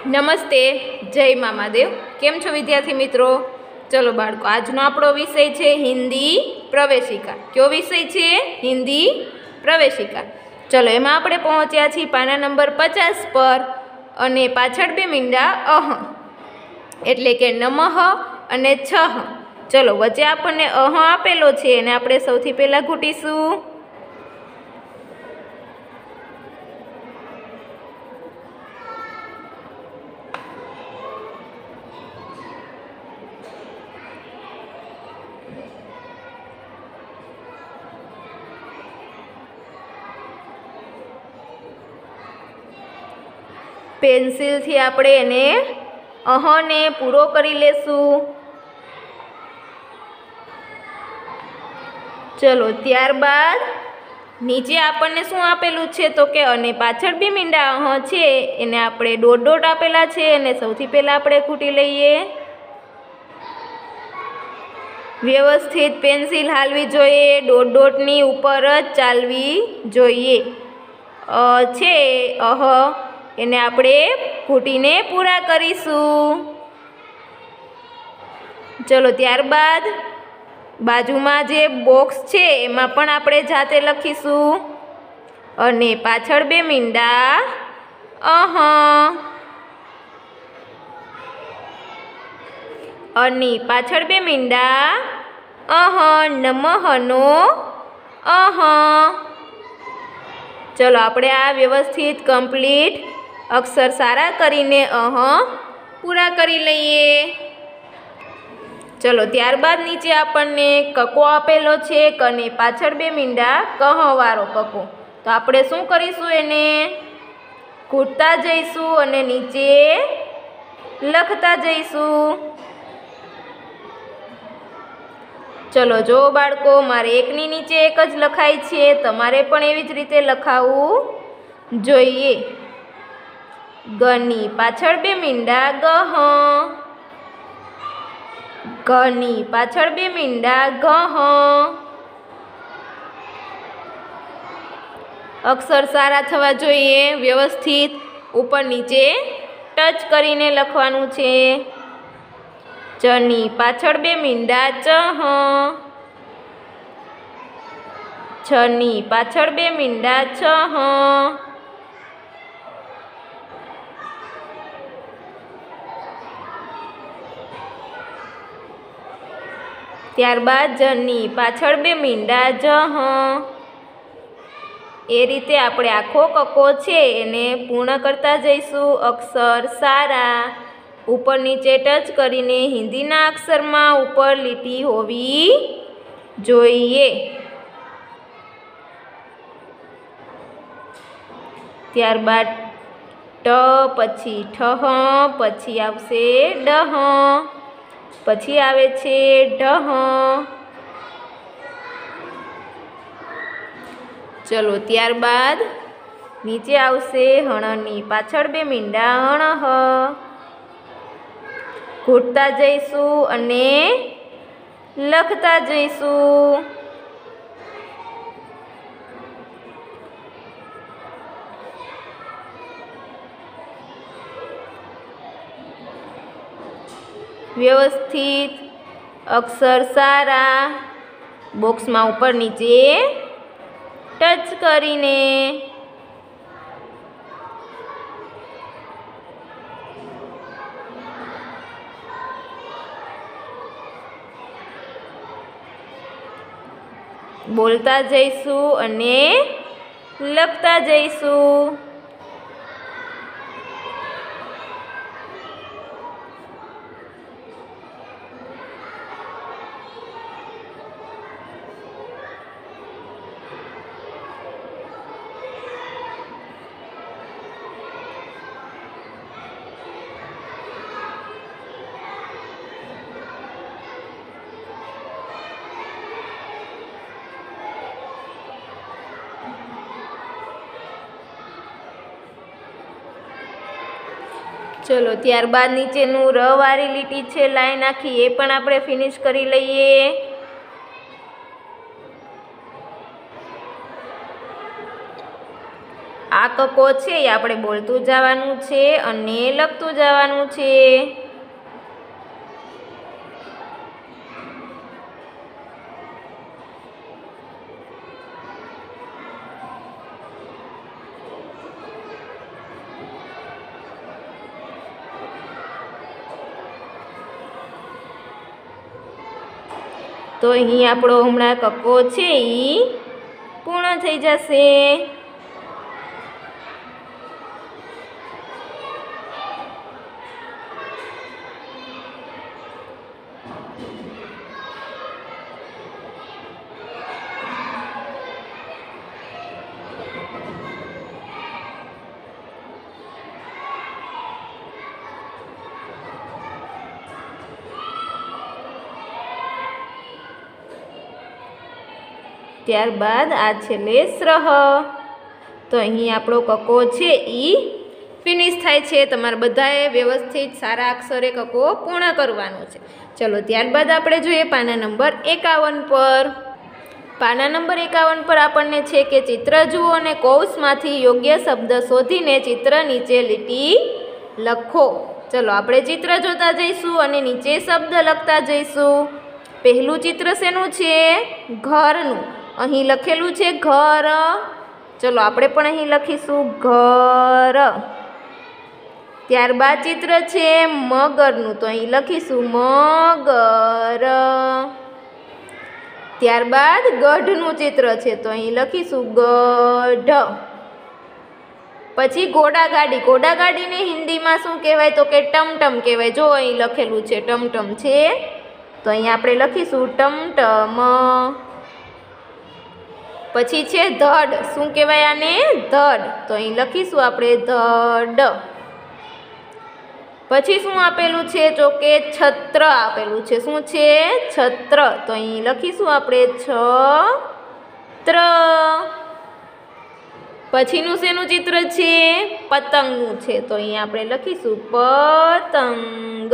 નમસ્તે, જય મા મહાદેવ। કેમ છો વિદ્યાર્થી મિત્રો? ચલો બાળકો, આજનો આપણો વિષય છે હિન્દી પ્રવેશિકા। કયો વિષય છે? હિન્દી પ્રવેશિકા। ચલો એમાં આપણે પહોંચ્યા છીએ પાના નંબર 50 પર અને પાછળ બે મીંડા અહ એટલે કે નમઃ અને છહ। ચલો વચ્ચે આપણને અહ આપેલો છે અને આપણે સૌથી પહેલાં ઘૂંટીશું। પેન્સિલથી આપણે એને અહને પૂરો કરી લેશું। ચલો ત્યારબાદ નીચે આપણને શું આપેલું છે તો કે અને પાછળ બી મીંડા અહ છે એને આપણે ડોટ ડોટ આપેલા છે અને સૌથી પહેલાં આપણે ખૂટી લઈએ। વ્યવસ્થિત પેન્સિલ હાલવી જોઈએ, ડોટ ડોટની ઉપર જ ચાલવી જોઈએ। છે અહ એને આપણે ઘૂંટીને પૂરા કરીશું। ચલો ત્યારબાદ બાજુમાં જે બોક્સ છે એમાં પણ આપણે જાતે લખીશું અને પાછળ બે મીંડા અહ અને પાછળ બે મીંડા અહ નમઃનો અહ। ચલો આપણે આ વ્યવસ્થિત કમ્પ્લીટ અક્ષર સારા કરીને અહ પૂરા કરી લઈએ। ચલો ત્યારબાદ નીચે આપણને કકો આપેલો છે અને પાછળ બે મીંડા કહવાળો કકો। તો આપણે શું કરીશું? એને ઘૂંટતા જઈશું અને નીચે લખતા જઈશું। ચલો જો બાળકો, મારે એકની નીચે એક જ લખાય છે, તમારે પણ એવી જ રીતે લખાવવું જોઈએ। ગની પાછળ બે મીંડા ગહ, ઘની પાછળ બે મીંડા ઘહ। અક્ષર સારા થવા જોઈએ, વ્યવસ્થિત ઉપર નીચે ટચ કરીને લખવાનું છે। ચની પાછળ બે મીંડા ચહ, છની પાછળ બે મીંડા છહ। ત્યારબાદ જની પાછળ બે મીંડા જહ। એ રીતે આપણે આખો કકો છે એને પૂર્ણ કરતા જઈશું। અક્ષર સારા ઉપર નીચે ટચ કરીને હિન્દીના અક્ષરમાં ઉપર લીટી હોવી જોઈએ। ત્યારબાદ ટ, પછી ઠહ, પછી આવશે ડહ, પછી આવે છે ઢહ। ચલો ત્યારબાદ નીચે આવશે હણની પાછળ બે મીંડા હણહ। ઘૂંટતા જઈશું અને લખતા જઈશું। વ્યવસ્થિત અક્ષર સારા બોક્સમાં ઉપર નીચે ટચ કરીને બોલતા જઈશું અને લખતા જઈશું। ચલો ત્યારબાદ નીચેનું ર વાળી લીટી છે લાઈન આખી, એ પણ આપણે ફિનિશ કરી લઈએ। આ કકો છે એ આપણે બોલતું જવાનું છે અને લખતું જવાનું છે. તો અહીં આપણો હમણાં કક્કો છે એ પૂર્ણ થઈ જશે. ત્યારબાદ આ છેલ્લે સ્રહ. તો અહીં આપણો કક્કો છે એ ફિનિશ થાય છે. તમારે બધાએ વ્યવસ્થિત સારા અક્ષરે કક્કો પૂર્ણ કરવાનો છે. ચલો ત્યારબાદ આપણે જોઈએ પાના નંબર 51 પર. પાના નંબર 51 પર આપણને છે કે ચિત્ર જુઓ અને કૌંસમાંથી યોગ્ય શબ્દ શોધીને ચિત્ર નીચે લીટી લખો. ચલો આપણે ચિત્ર જોતા જઈશું અને નીચે શબ્દ લખતા જઈશું. પહેલું ચિત્ર શેનું છે? ઘરનું. અહીં લખેલું છે ઘર. ચલો આપણે પણ અહીં લખીશું ઘર. ત્યારબાદ ચિત્ર છે મગરનું. તો અહીં લખીશું મગર. ત્યારબાદ ગઢનું ચિત્ર છે. તો અહીં લખીશું ગઢ. પછી ઘોડાગાડી. ઘોડાગાડીને હિન્દીમાં શું કહેવાય? તો કે ટમટમ કહેવાય. જો અહીં લખેલું છે ટમટમ છે. તો અહીં આપણે લખીશું ટમટમ. પછી છે ધડ. શું કહેવાય આને? ધડ. તો અહીં લખીશું આપણે ધડ. પછી શું આપેલું છે? તો કે છત્ર આપેલું છે. શું છે? છત્ર. તો અહીં લખીશું આપણે છત્ર. પછીનું શેનું ચિત્ર છે? પતંગનું છે. તો અહીં આપણે લખીશું પતંગ.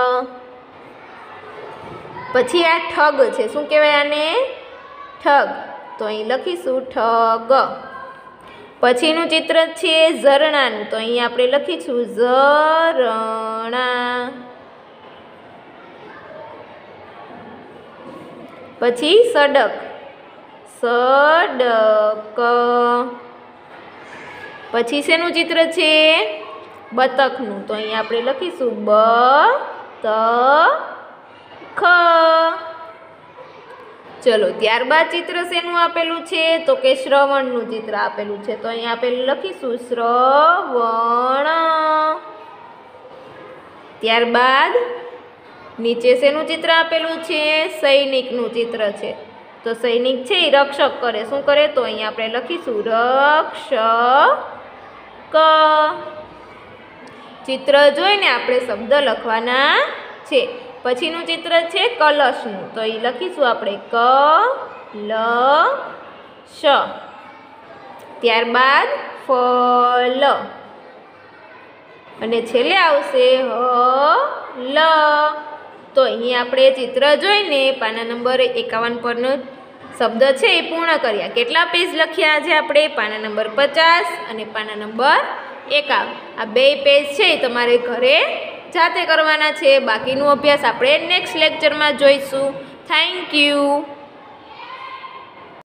પછી આ ઠગ છે. શું કહેવાય આને? ઠગ. તો અહીં લખીશું ઠગ. પછીનું ચિત્ર છે ઝરણાનું. તો અહીં આપણે લખીશું ઝરણા. પછી સડક. સડક. પછી શેનું ચિત્ર છે? બતકનું. તો અહીં આપણે લખીશું બતખ. ચલો ત્યારબાદ ચિત્ર શેનું આપેલું છે? તો કે શ્રવણનું ચિત્ર આપેલું છે. તો અહીં આપણે લખીશું શ્રવણ. ત્યારબાદ નીચે શેનું ચિત્ર આપેલું છે? સૈનિકનું ચિત્ર છે. તો સૈનિક છે એ રક્ષક કરે. શું કરે? તો અહીં આપણે લખીશું રક્ષક. ચિત્ર જોઈને આપણે શબ્દ લખવાના છે. પછીનું ચિત્ર છે કલશનું. તો એ લખીશું આપણે કલશ. ત્યારબાદ ફલ અને છેલ્લે આવશે હલ. તો અહીં આપણે ચિત્ર જોઈને પાના નંબર 51 પરનો શબ્દ છે એ પૂર્ણ કર્યા. કેટલા પેજ લખ્યા આજે આપણે? પાના નંબર 50 અને પાના નંબર 51. આ બે પેજ છે એ તમારે ઘરે જાતે કરવાના છે. બાકીનો અભ્યાસ આપણે નેક્સ્ટ લેક્ચરમાં જોઈશું. Thank you.